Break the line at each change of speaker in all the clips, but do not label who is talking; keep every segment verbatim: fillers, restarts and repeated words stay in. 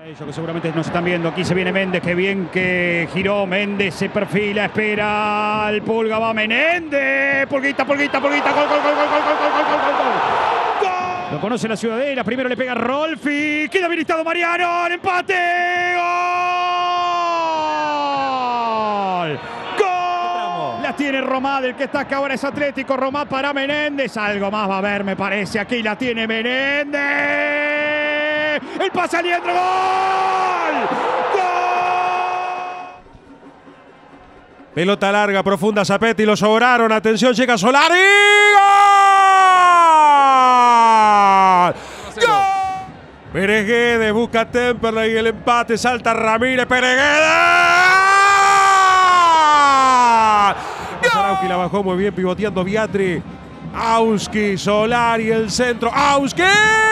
Ellos que seguramente nos están viendo, aquí se viene Méndez, que bien que giró, Méndez se perfila, espera, el Pulga va Menéndez, Pulguita, Pulguita, Pulguita, gol, gol, gol, gol, gol, gol, gol, gol, gol, gol, gol. Lo conoce la Ciudadela, primero le pega Rolfi, queda habilitado Mariano, el empate, gol, gol. La tiene Romá, del que está acá ahora es Atlético, Romá para Menéndez, algo más va a haber me parece, aquí la tiene Menéndez. El pase al Liendro, ¡gol! ¡Gol!
Pelota larga, profunda, Zapetti, lo sobraron, atención, llega Solari, ¡gol! ¡Gol! Pereguede busca Temperley, el empate, salta Ramírez, Pereguede. Sarauski la bajó muy bien, pivoteando Viatri. Auski, Solari, el centro, Auski.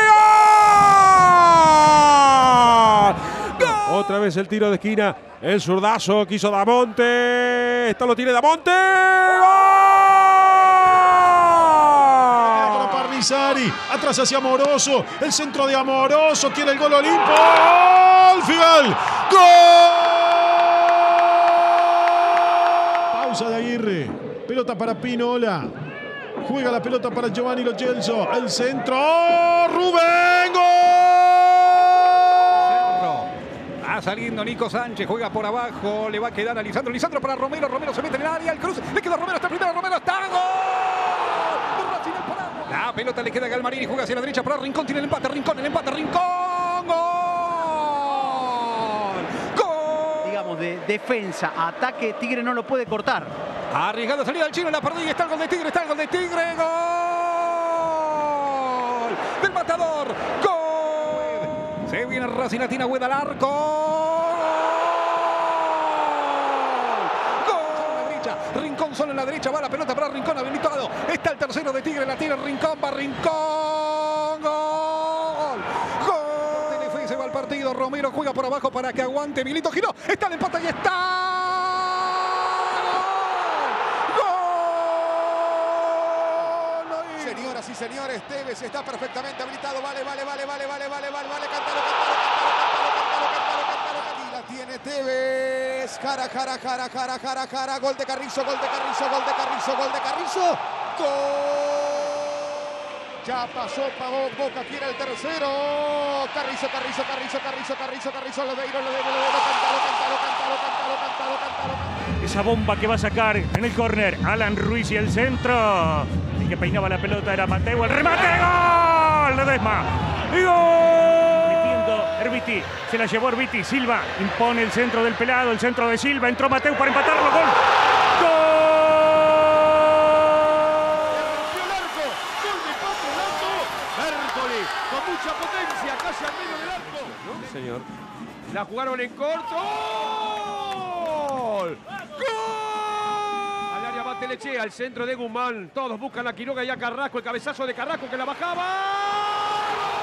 Otra vez el tiro de esquina, el zurdazo quiso Damonte, esta lo tiene Damonte.
Para Parrizari, atrás hacia Amoroso, el centro de Amoroso, quiere el gol Olimpo, ¡gol! Figal, ¡gol! Pausa de Aguirre, pelota para Pinola, juega la pelota para Giovanni Lo Celso, el centro, Rubén, ¡gol!
Saliendo Nico Sánchez, juega por abajo, le va a quedar a Lisandro, Lisandro para Romero, Romero se mete en el área, el cruce, le queda Romero hasta primero, Romero está, ¡gol! La pelota le queda a Galmarini, juega hacia la derecha para Rincón, tiene el empate, Rincón, el empate, Rincón, ¡gol! ¡Gol!
Digamos, de defensa, ataque, Tigre no lo puede cortar.
Arriesgada salida del chino, en la perdida, está el gol de Tigre, está el gol de Tigre, ¡gol! Del matador, ¡gol! Se viene Racing Latina, Hueda al arco. Rincón solo en la derecha, va la pelota para Rincón, habilitado. Está el tercero de Tigre, la tiene Rincón, va Rincón. Gol. Gol. Telefe va al partido, Romero juega por abajo para que aguante. Milito giró, está el empate y está. Gol.
Señoras y señores, Tevez está perfectamente habilitado. Vale, vale, vale, vale, vale, vale, vale, vale. Cántalo, cántalo, cántalo, cántalo, cántalo, cántalo. Aquí la tiene Tevez. Cara, cara, cara, cara, cara, cara. Gol de Carrizo, gol de Carrizo, gol de Carrizo, gol de Carrizo. Gol. Ya pasó, pagó Boca, quiere el tercero. Carrizo, Carrizo, Carrizo, Carrizo, Carrizo, Carrizo. Lodeiro, Lodeiro, Lodeiro. Cántalo, cántalo, cántalo, cántalo, cántalo, cántalo, cántalo.
Esa bomba que va a sacar en el córner Alan Ruiz y el centro. El que peinaba la pelota era Mateo. El remate, gol de Desma. Y gol. Herbiti, se la llevó Herbiti, Silva impone el centro del pelado, el centro de Silva, entró Mateu para empatarlo, gol. ¡Gol!
Rompió el arco, gol de Pato Lato, Bertoli, con mucha potencia, casi al medio del arco. ¿No?
Sí, señor.
La jugaron en corto. ¡Gol! ¡Gol! Al área va Telechea, al centro de Guzmán, todos buscan a Quiroga y a Carrasco, el cabezazo de Carrasco que la bajaba.